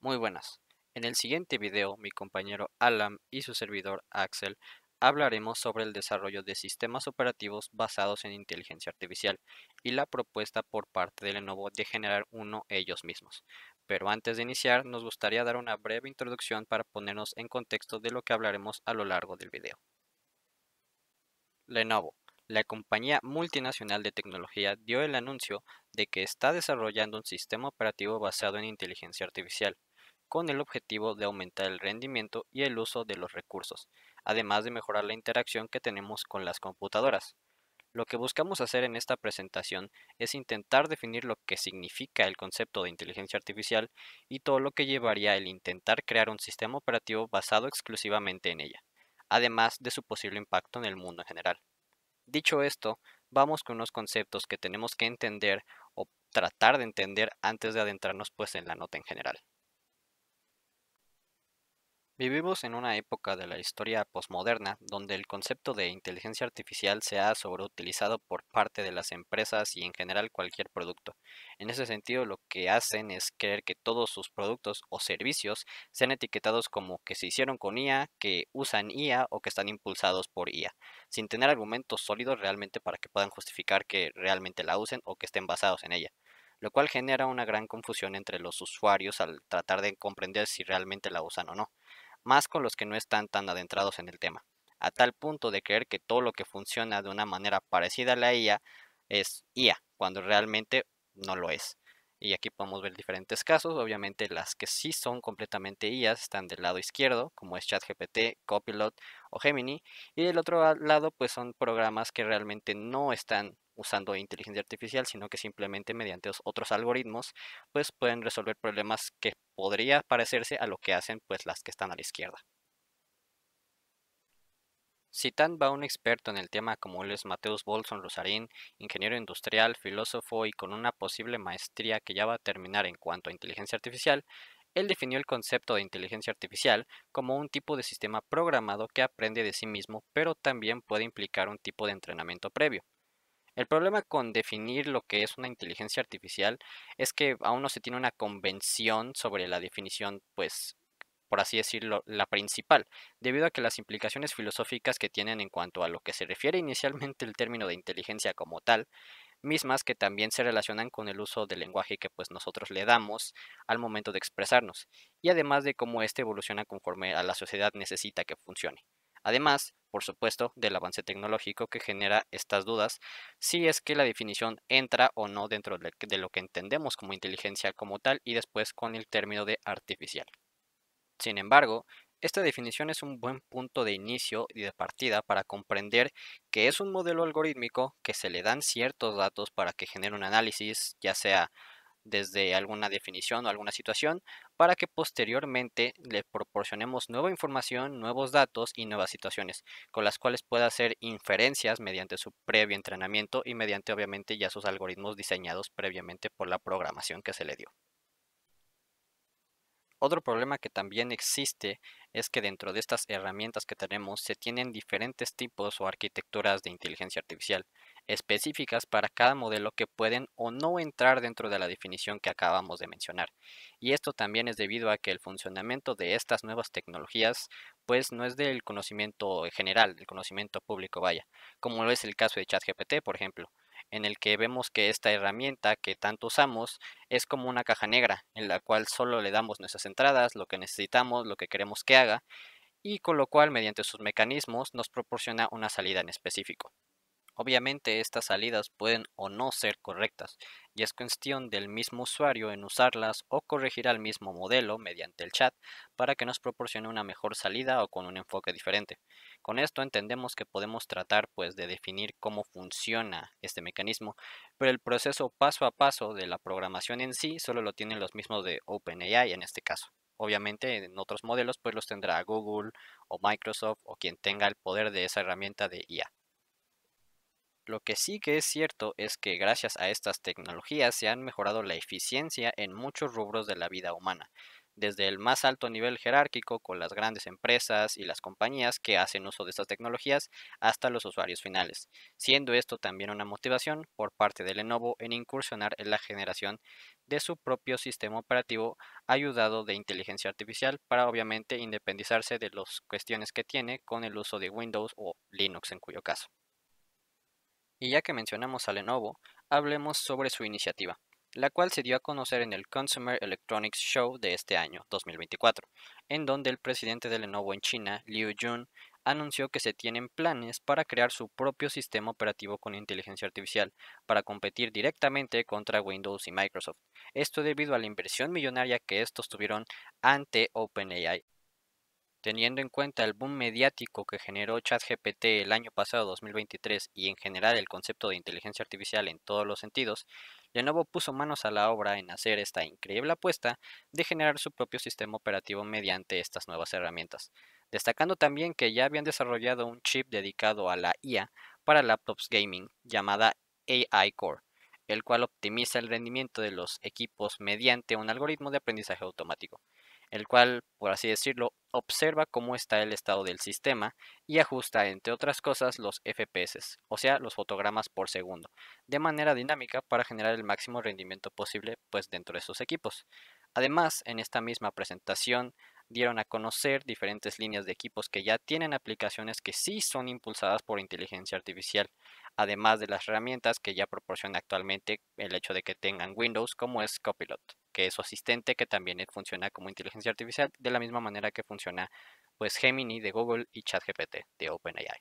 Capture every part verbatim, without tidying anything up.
Muy buenas. En el siguiente video, mi compañero Alan y su servidor Axel hablaremos sobre el desarrollo de sistemas operativos basados en inteligencia artificial y la propuesta por parte de Lenovo de generar uno ellos mismos. Pero antes de iniciar, nos gustaría dar una breve introducción para ponernos en contexto de lo que hablaremos a lo largo del video. Lenovo, la compañía multinacional de tecnología, dio el anuncio de que está desarrollando un sistema operativo basado en inteligencia artificial, con el objetivo de aumentar el rendimiento y el uso de los recursos, además de mejorar la interacción que tenemos con las computadoras. Lo que buscamos hacer en esta presentación es intentar definir lo que significa el concepto de inteligencia artificial y todo lo que llevaría el intentar crear un sistema operativo basado exclusivamente en ella, además de su posible impacto en el mundo en general. Dicho esto, vamos con unos conceptos que tenemos que entender o tratar de entender antes de adentrarnos pues en la nota en general. Vivimos en una época de la historia posmoderna donde el concepto de inteligencia artificial se ha sobreutilizado por parte de las empresas y en general cualquier producto. En ese sentido, lo que hacen es creer que todos sus productos o servicios sean etiquetados como que se hicieron con I A, que usan I A o que están impulsados por I A, sin tener argumentos sólidos realmente para que puedan justificar que realmente la usen o que estén basados en ella, lo cual genera una gran confusión entre los usuarios al tratar de comprender si realmente la usan o no, más con los que no están tan adentrados en el tema, a tal punto de creer que todo lo que funciona de una manera parecida a la I A es I A, cuando realmente no lo es. Y aquí podemos ver diferentes casos, obviamente las que sí son completamente I As están del lado izquierdo, como es ChatGPT, Copilot o Gemini, y del otro lado pues son programas que realmente no están usando inteligencia artificial, sino que simplemente mediante otros algoritmos pues pueden resolver problemas que podría parecerse a lo que hacen pues las que están a la izquierda. Citando a un experto en el tema como él es Mateus Bolson Rosarín, ingeniero industrial, filósofo y con una posible maestría que ya va a terminar en cuanto a inteligencia artificial, él definió el concepto de inteligencia artificial como un tipo de sistema programado que aprende de sí mismo, pero también puede implicar un tipo de entrenamiento previo. El problema con definir lo que es una inteligencia artificial es que aún no se tiene una convención sobre la definición, pues, por así decirlo, la principal, debido a que las implicaciones filosóficas que tienen en cuanto a lo que se refiere inicialmente el término de inteligencia como tal, mismas que también se relacionan con el uso del lenguaje que pues nosotros le damos al momento de expresarnos, y además de cómo éste evoluciona conforme a la sociedad necesita que funcione. Además, por supuesto, del avance tecnológico que genera estas dudas, si es que la definición entra o no dentro de lo que entendemos como inteligencia como tal y después con el término de artificial. Sin embargo, esta definición es un buen punto de inicio y de partida para comprender que es un modelo algorítmico que se le dan ciertos datos para que genere un análisis, ya sea desde alguna definición o alguna situación, para que posteriormente le proporcionemos nueva información, nuevos datos y nuevas situaciones, con las cuales pueda hacer inferencias mediante su previo entrenamiento y mediante obviamente ya sus algoritmos diseñados previamente por la programación que se le dio. Otro problema que también existe es que dentro de estas herramientas que tenemos se tienen diferentes tipos o arquitecturas de inteligencia artificial específicas para cada modelo que pueden o no entrar dentro de la definición que acabamos de mencionar. Y esto también es debido a que el funcionamiento de estas nuevas tecnologías pues no es del conocimiento general, del conocimiento público, vaya, como lo es el caso de ChatGPT, por ejemplo, en el que vemos que esta herramienta que tanto usamos es como una caja negra en la cual solo le damos nuestras entradas, lo que necesitamos, lo que queremos que haga, y con lo cual mediante sus mecanismos nos proporciona una salida en específico. Obviamente estas salidas pueden o no ser correctas, y es cuestión del mismo usuario en usarlas o corregir al mismo modelo mediante el chat para que nos proporcione una mejor salida o con un enfoque diferente. Con esto entendemos que podemos tratar pues de definir cómo funciona este mecanismo, pero el proceso paso a paso de la programación en sí solo lo tienen los mismos de OpenAI en este caso. Obviamente en otros modelos pues los tendrá Google o Microsoft o quien tenga el poder de esa herramienta de I A. Lo que sí que es cierto es que gracias a estas tecnologías se han mejorado la eficiencia en muchos rubros de la vida humana, desde el más alto nivel jerárquico con las grandes empresas y las compañías que hacen uso de estas tecnologías hasta los usuarios finales, siendo esto también una motivación por parte de Lenovo en incursionar en la generación de su propio sistema operativo ayudado de inteligencia artificial para obviamente independizarse de las cuestiones que tiene con el uso de Windows o Linux en cuyo caso. Y ya que mencionamos a Lenovo, hablemos sobre su iniciativa, la cual se dio a conocer en el Consumer Electronics Show de este año, dos mil veinticuatro, en donde el presidente de Lenovo en China, Liu Jun, anunció que se tienen planes para crear su propio sistema operativo con inteligencia artificial para competir directamente contra Windows y Microsoft. Esto debido a la inversión millonaria que estos tuvieron ante OpenAI. Teniendo en cuenta el boom mediático que generó ChatGPT el año pasado dos mil veintitrés y en general el concepto de inteligencia artificial en todos los sentidos, Lenovo puso manos a la obra en hacer esta increíble apuesta de generar su propio sistema operativo mediante estas nuevas herramientas, destacando también que ya habían desarrollado un chip dedicado a la I A para laptops gaming llamada A I Core, el cual optimiza el rendimiento de los equipos mediante un algoritmo de aprendizaje automático, el cual, por así decirlo, observa cómo está el estado del sistema y ajusta, entre otras cosas, los F P S, o sea, los fotogramas por segundo, de manera dinámica para generar el máximo rendimiento posible pues dentro de sus equipos. Además, en esta misma presentación dieron a conocer diferentes líneas de equipos que ya tienen aplicaciones que sí son impulsadas por inteligencia artificial, además de las herramientas que ya proporciona actualmente el hecho de que tengan Windows como es Copilot, que es su asistente que también funciona como inteligencia artificial de la misma manera que funciona pues Gemini de Google y ChatGPT de OpenAI.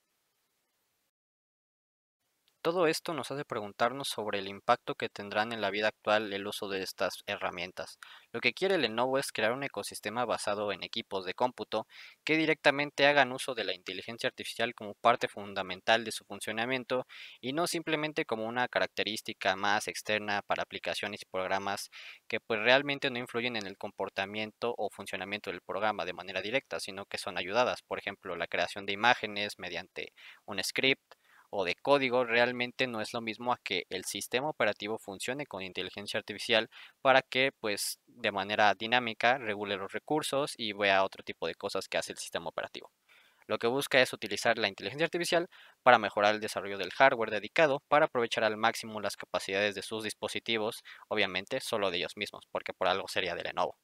Todo esto nos hace preguntarnos sobre el impacto que tendrán en la vida actual el uso de estas herramientas. Lo que quiere Lenovo es crear un ecosistema basado en equipos de cómputo que directamente hagan uso de la inteligencia artificial como parte fundamental de su funcionamiento y no simplemente como una característica más externa para aplicaciones y programas que pues realmente no influyen en el comportamiento o funcionamiento del programa de manera directa, sino que son ayudadas. Por ejemplo, la creación de imágenes mediante un script o de código realmente no es lo mismo a que el sistema operativo funcione con inteligencia artificial para que pues de manera dinámica regule los recursos y vea otro tipo de cosas que hace el sistema operativo. Lo que busca es utilizar la inteligencia artificial para mejorar el desarrollo del hardware dedicado para aprovechar al máximo las capacidades de sus dispositivos, obviamente solo de ellos mismos, porque por algo sería de Lenovo.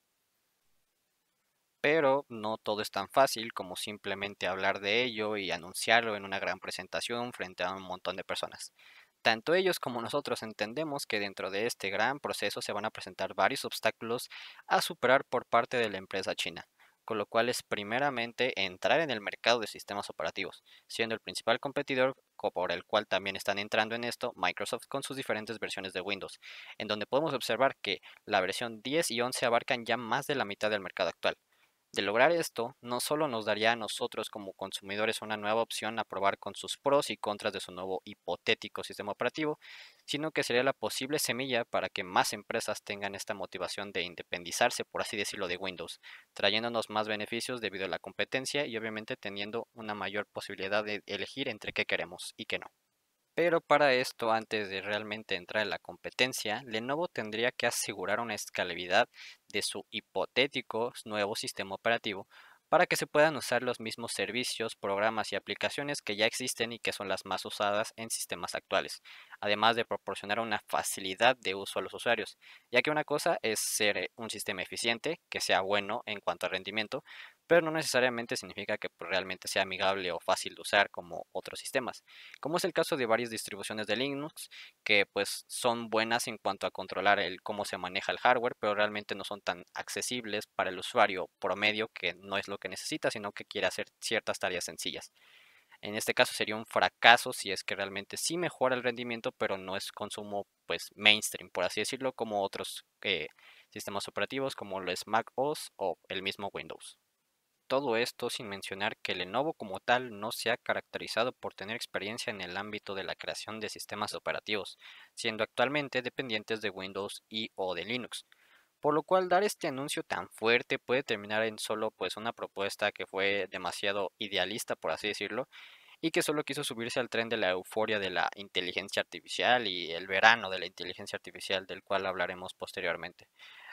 Pero no todo es tan fácil como simplemente hablar de ello y anunciarlo en una gran presentación frente a un montón de personas. Tanto ellos como nosotros entendemos que dentro de este gran proceso se van a presentar varios obstáculos a superar por parte de la empresa china, con lo cual es primeramente entrar en el mercado de sistemas operativos, siendo el principal competidor por el cual también están entrando en esto Microsoft con sus diferentes versiones de Windows, en donde podemos observar que la versión diez y once abarcan ya más de la mitad del mercado actual. De lograr esto, no solo nos daría a nosotros como consumidores una nueva opción a probar con sus pros y contras de su nuevo hipotético sistema operativo, sino que sería la posible semilla para que más empresas tengan esta motivación de independizarse, por así decirlo, de Windows, trayéndonos más beneficios debido a la competencia y obviamente teniendo una mayor posibilidad de elegir entre qué queremos y qué no. Pero para esto, antes de realmente entrar en la competencia, Lenovo tendría que asegurar una escalabilidad de su hipotético nuevo sistema operativo para que se puedan usar los mismos servicios, programas y aplicaciones que ya existen y que son las más usadas en sistemas actuales, además de proporcionar una facilidad de uso a los usuarios, ya que una cosa es ser eh, un sistema eficiente, que sea bueno en cuanto a rendimiento, pero no necesariamente significa que pues, realmente sea amigable o fácil de usar como otros sistemas, como es el caso de varias distribuciones de Linux que pues son buenas en cuanto a controlar el cómo se maneja el hardware, pero realmente no son tan accesibles para el usuario promedio que no es lo que necesita, sino que quiere hacer ciertas tareas sencillas. En este caso sería un fracaso si es que realmente sí mejora el rendimiento, pero no es consumo pues mainstream, por así decirlo, como otros eh, sistemas operativos como lo es Mac O S o el mismo Windows. Todo esto sin mencionar que Lenovo como tal no se ha caracterizado por tener experiencia en el ámbito de la creación de sistemas operativos, siendo actualmente dependientes de Windows y o de Linux. Por lo cual dar este anuncio tan fuerte puede terminar en solo pues una propuesta que fue demasiado idealista por así decirlo y que solo quiso subirse al tren de la euforia de la inteligencia artificial y el verano de la inteligencia artificial del cual hablaremos posteriormente.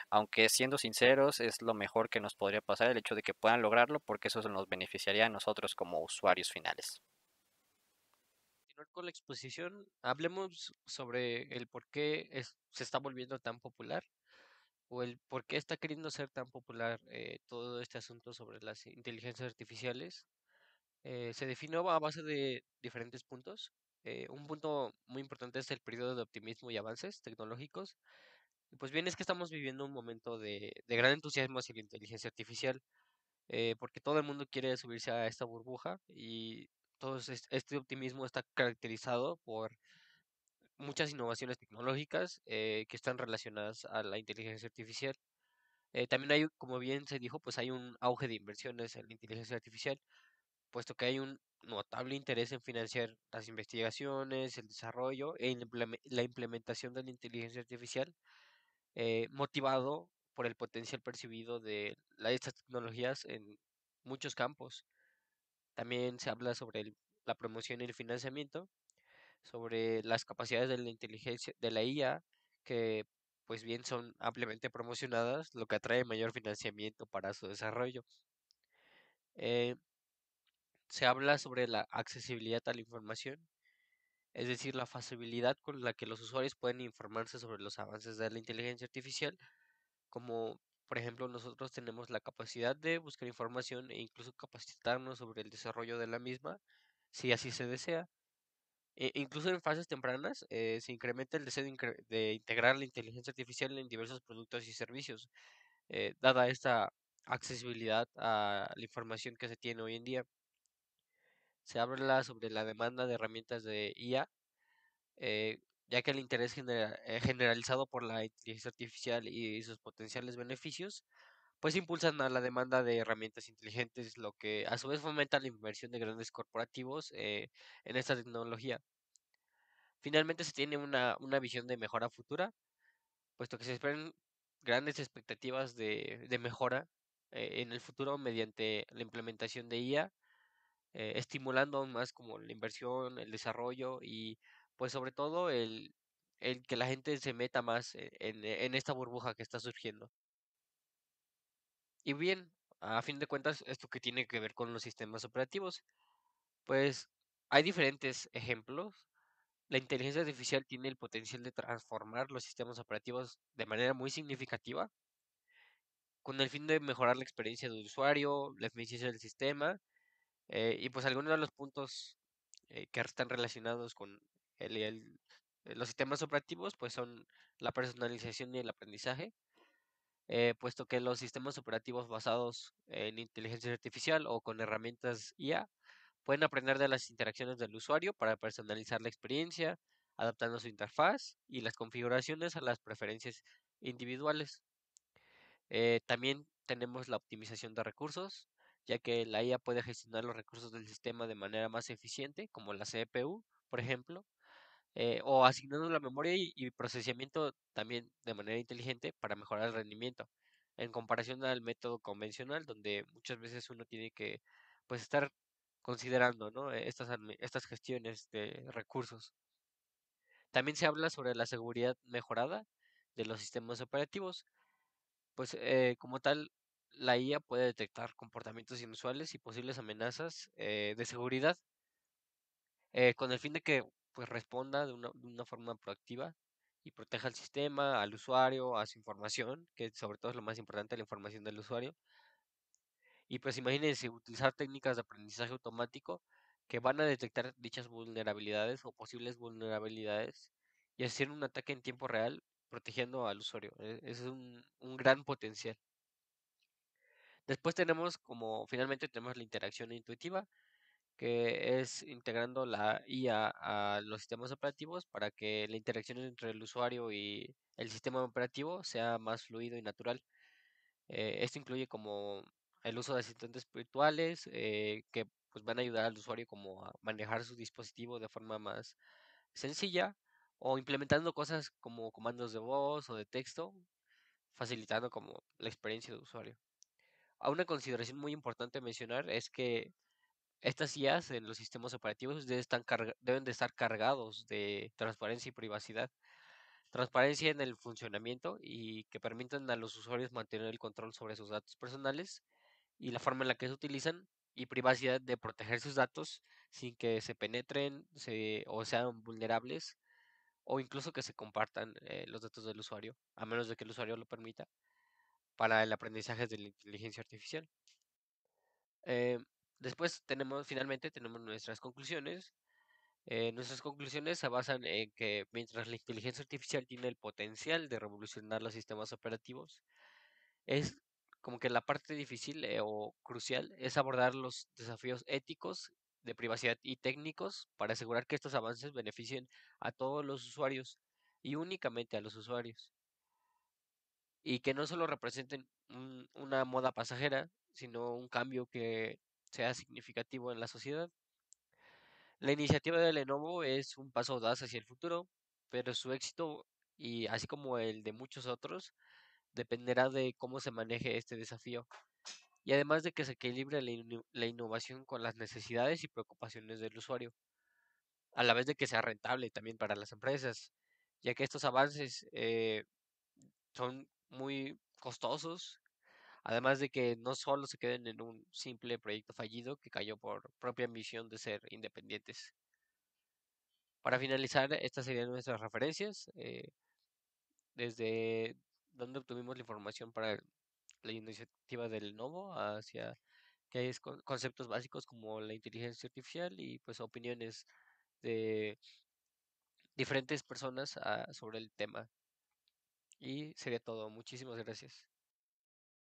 aunque siendo sinceros es lo mejor que nos podría pasar el hecho de que puedan lograrlo porque eso nos beneficiaría a nosotros como usuarios finales. Continuar con la exposición, hablemos sobre el por qué es- se está volviendo tan popular o el por qué está queriendo ser tan popular eh, todo este asunto sobre las inteligencias artificiales. Eh, se definió a base de diferentes puntos. Eh, un punto muy importante es el periodo de optimismo y avances tecnológicos. Y pues bien, es que estamos viviendo un momento de, de gran entusiasmo hacia la inteligencia artificial, eh, porque todo el mundo quiere subirse a esta burbuja y todo es- este optimismo está caracterizado por muchas innovaciones tecnológicas eh, que están relacionadas a la inteligencia artificial. Eh, también hay, como bien se dijo, pues hay un auge de inversiones en la inteligencia artificial, puesto que hay un notable interés en financiar las investigaciones, el desarrollo e impleme- la implementación de la inteligencia artificial, eh, motivado por el potencial percibido de la- estas tecnologías en muchos campos. También se habla sobre el- la promoción y el financiamiento, sobre las capacidades de la inteligencia, de la I A, que pues bien son ampliamente promocionadas, lo que atrae mayor financiamiento para su desarrollo. Eh, Se habla sobre la accesibilidad a la información, es decir, la facilidad con la que los usuarios pueden informarse sobre los avances de la inteligencia artificial, como por ejemplo nosotros tenemos la capacidad de buscar información e incluso capacitarnos sobre el desarrollo de la misma, si así se desea. E- incluso en fases tempranas eh, se incrementa el deseo de, incre- de integrar la inteligencia artificial en diversos productos y servicios, eh, dada esta accesibilidad a la información que se tiene hoy en día. Se habla sobre la demanda de herramientas de I A, eh, ya que el interés genera- eh, generalizado por la inteligencia artificial y sus potenciales beneficios, pues impulsan a la demanda de herramientas inteligentes, lo que a su vez fomenta la inversión de grandes corporativos eh, en esta tecnología. Finalmente se tiene una, una visión de mejora futura, puesto que se esperan grandes expectativas de, de mejora eh, en el futuro mediante la implementación de I A, eh, estimulando aún más como la inversión, el desarrollo y pues sobre todo el, el que la gente se meta más e- en, en esta burbuja que está surgiendo. Y bien, a fin de cuentas, esto que tiene que ver con los sistemas operativos, pues hay diferentes ejemplos. La inteligencia artificial tiene el potencial de transformar los sistemas operativos de manera muy significativa, con el fin de mejorar la experiencia del usuario, la eficiencia del sistema, eh, y pues algunos de los puntos eh, que están relacionados con el- el- eh, los sistemas operativos, pues son la personalización y el aprendizaje, eh, puesto que los sistemas operativos basados en inteligencia artificial o con herramientas I A pueden aprender de las interacciones del usuario para personalizar la experiencia, adaptando su interfaz y las configuraciones a las preferencias individuales. Eh, también tenemos la optimización de recursos, ya que la I A puede gestionar los recursos del sistema de manera más eficiente, como la C P U, por ejemplo, eh, o asignando la memoria y, y procesamiento también de manera inteligente para mejorar el rendimiento, en comparación al método convencional, donde muchas veces uno tiene que pues estar considerando, ¿no? eh, estas, admi- estas gestiones de recursos. También se habla sobre la seguridad mejorada de los sistemas operativos, pues eh, como tal, la I A puede detectar comportamientos inusuales y posibles amenazas eh, de seguridad, eh, con el fin de que pues responda de una, de una forma proactiva y proteja al sistema, al usuario, a su información, que sobre todo es lo más importante, la información del usuario. Y pues imagínense utilizar técnicas de aprendizaje automático que van a detectar dichas vulnerabilidades o posibles vulnerabilidades y hacer un ataque en tiempo real protegiendo al usuario. E- Ese es un, un gran potencial. Después tenemos como finalmente tenemos la interacción intuitiva, que es integrando la I A a los sistemas operativos para que la interacción entre el usuario y el sistema operativo sea más fluido y natural. Eh, esto incluye como el uso de asistentes virtuales eh, que pues van a ayudar al usuario como a manejar su dispositivo de forma más sencilla o implementando cosas como comandos de voz o de texto, facilitando como la experiencia de usuario. A una consideración muy importante a mencionar es que estas I As en los sistemas operativos deben, estar carga- deben de estar cargados de transparencia y privacidad, transparencia en el funcionamiento y que permitan a los usuarios mantener el control sobre sus datos personales y la forma en la que se utilizan y privacidad de proteger sus datos sin que se penetren se, o sean vulnerables o incluso que se compartan eh, los datos del usuario, a menos de que el usuario lo permita, para el aprendizaje de la inteligencia artificial. Eh, Después tenemos, finalmente, tenemos nuestras conclusiones. Eh, nuestras conclusiones se basan en que mientras la inteligencia artificial tiene el potencial de revolucionar los sistemas operativos, es como que la parte difícil eh, o crucial es abordar los desafíos éticos de privacidad y técnicos para asegurar que estos avances beneficien a todos los usuarios y únicamente a los usuarios, y que no solo representen un- una moda pasajera, sino un cambio que sea significativo en la sociedad. La iniciativa de Lenovo es un paso audaz hacia el futuro, pero su éxito, y así como el de muchos otros, dependerá de cómo se maneje este desafío, y además de que se equilibre la, inno- la innovación con las necesidades y preocupaciones del usuario, a la vez de que sea rentable también para las empresas, ya que estos avances eh, son muy costosos, además de que no solo se queden en un simple proyecto fallido que cayó por propia ambición de ser independientes. Para finalizar, estas serían nuestras referencias, eh, desde donde obtuvimos la información para la iniciativa del Novo hacia que hay con- conceptos básicos como la inteligencia artificial y pues opiniones de diferentes personas ah, sobre el tema. Y sería todo. Muchísimas gracias.